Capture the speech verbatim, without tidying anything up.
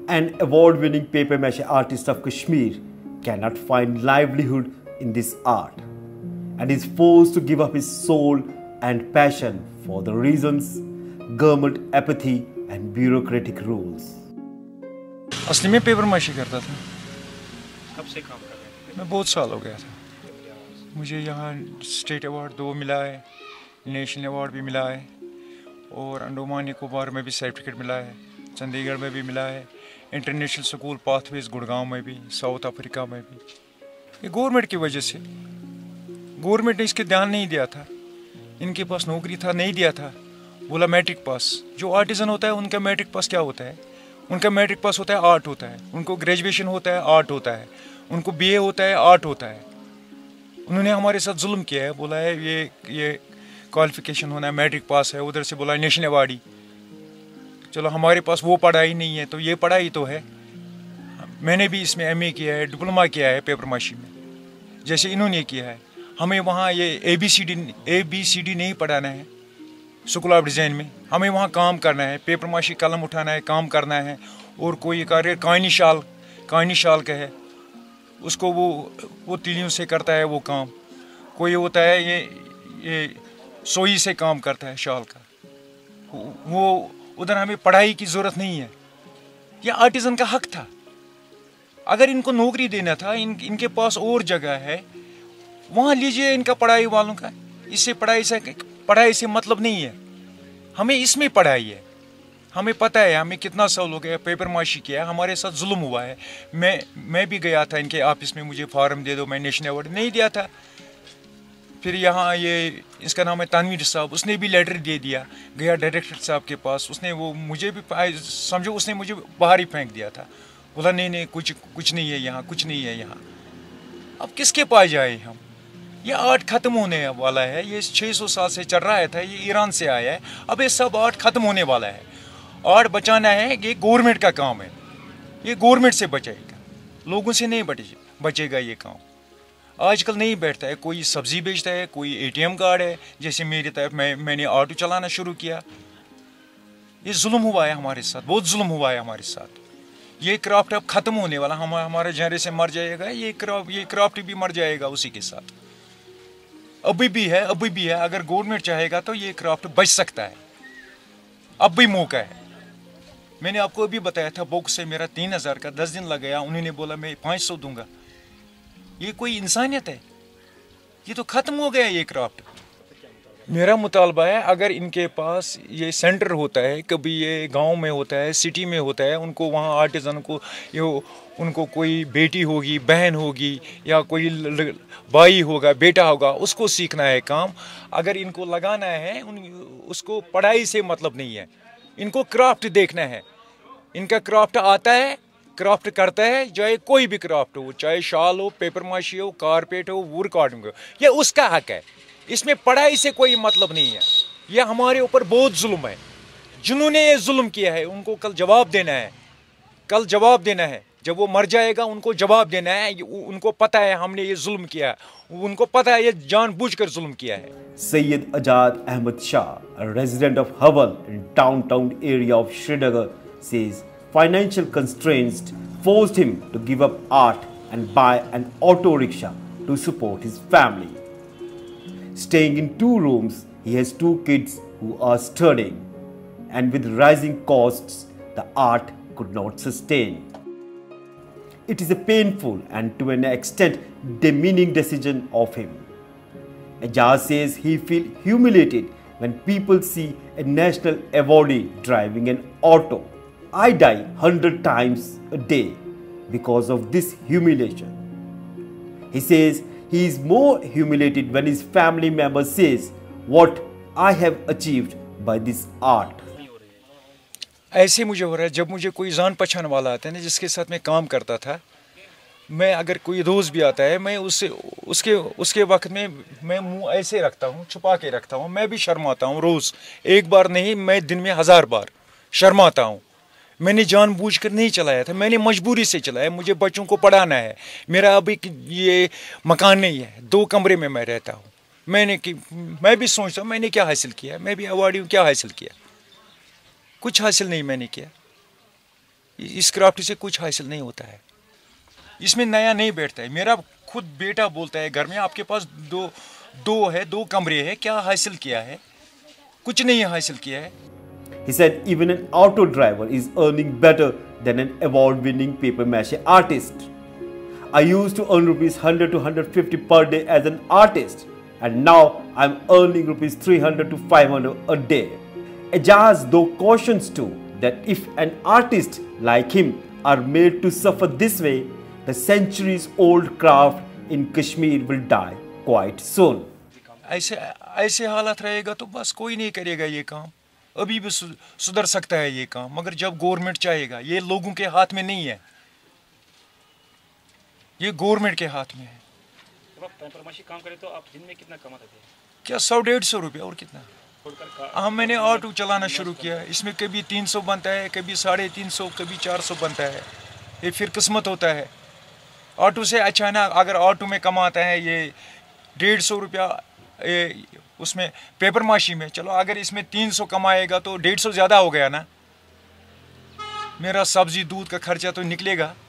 an award-winning paper mache artist of Kashmir, cannot find livelihood in this art and is forced to give up his soul and passion for the reasons government apathy and bureaucratic rules. असली में paper माशी करता था। कब से काम कर रहे थे? मैं बहुत साल हो गया था। मुझे यहाँ स्टेट अवार्ड दो मिला है, नेशनल अवार्ड भी मिला है और अंडोमान निकोबार में भी सर्टिफिकेट मिला है, चंडीगढ़ में भी मिला है, इंटरनेशनल स्कूल पाथवेज गुड़गांव में भी, साउथ अफ्रीका में भी। ये गवर्नमेंट की वजह से, गवर्नमेंट ने इसके ध्यान नहीं दिया था। इनके पास नौकरी था, नहीं दिया था, बोला मैट्रिक पास। जो आर्टिजन होता है उनका मैट्रिक पास क्या होता है? उनका मैट्रिक पास होता है आर्ट होता है, उनको ग्रेजुएशन होता है आर्ट होता है, उनको बीए होता है आर्ट होता है। उन्होंने हमारे साथ जुल्म किया है, बोला है ये ये क्वालिफिकेशन होना है, मैट्रिक पास है, उधर से बोला नेशनल अवार्ड ही। चलो हमारे पास वो पढ़ाई नहीं है तो ये पढ़ाई तो है। मैंने भी इसमें एमए किया है, डिप्लोमा किया है पेपर माशी में, जैसे इन्होंने किया है। हमें वहाँ ये A B C D A B C D नहीं पढ़ाना है स्कूल ऑफ डिज़ाइन में, हमें वहाँ काम करना है, पेपर माशी कलम उठाना है, काम करना है। और कोई कार्य कायनी शाल कायनी शाल का है, उसको वो वो तीलियों से करता है वो काम। कोई होता है ये ये सोई से काम करता है शाल का, वो उधर हमें पढ़ाई की ज़रूरत नहीं है। ये आर्टिज़न का हक था। अगर इनको नौकरी देना था, इन इनके पास और जगह है, वहाँ लीजिए इनका पढ़ाई वालों का। इससे पढ़ाई से पढ़ाई से मतलब नहीं है, हमें इसमें पढ़ाई है। हमें पता है हमें कितना साल हो गया पेपर माशी किया है, हमारे साथ जुल्म हुआ है। मैं मैं भी गया था इनके ऑफिस में, मुझे फार्म दे दो, मैं नेशनल अवार्ड नहीं दिया था। फिर यहाँ ये इसका नाम है तानवीर साहब, उसने भी लेटर दे दिया, गया डायरेक्टर साहब के पास, उसने वो मुझे भी समझो उसने मुझे बाहर ही फेंक दिया था। बोला नहीं नहीं कुछ कुछ नहीं है यहाँ, कुछ नहीं है यहाँ। अब किसके पास जाए हम? ये आर्ट ख़त्म होने वाला है, ये छः सौ साल से चल रहा है था, ये ईरान से आया है। अब ये सब आर्ट ख़त्म होने वाला है। आर्ट बचाना है, ये गवर्नमेंट का काम है, ये गवर्नमेंट से बचेगा, लोगों से नहीं बचे बचेगा ये काम। आजकल नहीं बैठता है, कोई सब्ज़ी बेचता है, कोई एटीएम कार्ड है, जैसे मेरी तरफ मैं मैंने ऑटो चलाना शुरू किया। ये जुल्म हुआ है हमारे साथ, बहुत जुल्म हुआ है हमारे साथ। ये क्राफ्ट अब ख़त्म होने वाला, हम हमारा जनरेशन मर जाएगा, ये क्राफ्ट ये क्राफ्ट भी मर जाएगा उसी के साथ। अभी भी है, अभी भी है, अगर गवर्नमेंट चाहेगा तो ये क्राफ्ट बच सकता है, अब भी मौका है। मैंने आपको अभी बताया था, बुक से मेरा तीन हज़ार का दस दिन लग गया, उन्होंने बोला मैं पाँच सौ दूंगा। ये कोई इंसानियत है? ये तो ख़त्म हो गया ये क्राफ्ट। मेरा मुतालबा है अगर इनके पास ये सेंटर होता है, कभी ये गांव में होता है, सिटी में होता है, उनको वहाँ आर्टिज़न को ये उनको कोई बेटी होगी, बहन होगी, या कोई भाई होगा, बेटा होगा, उसको सीखना है काम। अगर इनको लगाना है, उन उसको पढ़ाई से मतलब नहीं है, इनको क्राफ्ट देखना है। इनका क्राफ्ट आता है, क्राफ्ट करता है, चाहे कोई भी क्राफ्ट हो, चाहे शाल हो, पेपर माशी हो, कारपेट हो, वुड कार्विंग हो, ये उसका हक है। इसमें पढ़ाई से कोई मतलब नहीं है। यह हमारे ऊपर बहुत जुल्म है। जिन्होंने ये जुल्म किया है उनको कल जवाब देना है, कल जवाब देना है। जब वो मर जाएगा उनको जवाब देना है। उनको पता है हमने ये जुल्म किया, उनको पता है ये जानबूझकर जुल्म किया है। Sayyid Ajad Ahmed Shah, a resident of Haval in downtown area of Srinagar, says financial constraints forced him to give up art and buy an auto rickshaw to support his family. Staying in two rooms, he has two kids who are studying, and with rising costs, the art could not sustain. It is a painful and to an extent demeaning decision of him. Ajaz says he feels humiliated when people see a national awardee driving an auto. I die hundred times a day because of this humiliation. He says he is more humiliated when his family member says what I have achieved by this art. ऐसे मुझे हो रहा है जब मुझे कोई जान पहचान वाला आता है ना, जिसके साथ मैं काम करता था, मैं अगर कोई दोस्त भी आता है, मैं उससे उसके उसके वक्त में मैं मुंह ऐसे रखता हूँ, छुपा के रखता हूँ। मैं भी शर्माता हूँ रोज़, एक बार नहीं, मैं दिन में हज़ार बार शर्माता हूँ। मैंने जानबूझकर नहीं चलाया था, मैंने मजबूरी से चलाया। मुझे बच्चों को पढ़ाना है, मेरा अभी ये मकान नहीं है, दो कमरे में मैं रहता हूँ। मैंने कि मैं भी सोचता हूँ मैंने क्या हासिल किया, मैं भी अवार्डी हूँ, क्या हासिल किया? कुछ हासिल नहीं मैंने किया। इस क्राफ्ट से कुछ हासिल नहीं होता है, इसमें नया नहीं बैठता है। मेरा खुद बेटा बोलता है घर में, आपके पास दो दो है, दो कमरे हैं, क्या हासिल किया है? कुछ नहीं हासिल किया है। He said even an auto driver is earning better than an award-winning paper mache artist. I used to earn rupees one hundred to one hundred fifty per day as an artist, and now I'm earning rupees three hundred to five hundred a day. Ejaz though cautions too that if an artist like him are made to suffer this way, the centuries-old craft in Kashmir will die quite soon. ऐसे ऐसे हालत रहेगा तो बस कोई नहीं करेगा ये काम। अभी भी सुधर सकता है ये काम, मगर जब गवर्नमेंट चाहेगा, ये लोगों के हाथ में नहीं है, ये गवर्नमेंट के हाथ में है। जब आप पेपर माशी काम करें तो आप दिन में कितना कमाते थे? क्या सौ डेढ़ सौ रुपये और कितना? हाँ, मैंने ऑटो चलाना शुरू किया, इसमें कभी तीन सौ बनता है, कभी साढ़े तीन सौ, कभी चार सौ बनता है। ये फिर किस्मत होता है। ऑटो से अचानक अगर ऑटो में कमाता है ये डेढ़ सौ रुपया, उसमें पेपर माशी में, चलो अगर इसमें तीन सौ कमाएगा तो डेढ़ सौ ज़्यादा हो गया ना। मेरा सब्जी दूध का खर्चा तो निकलेगा।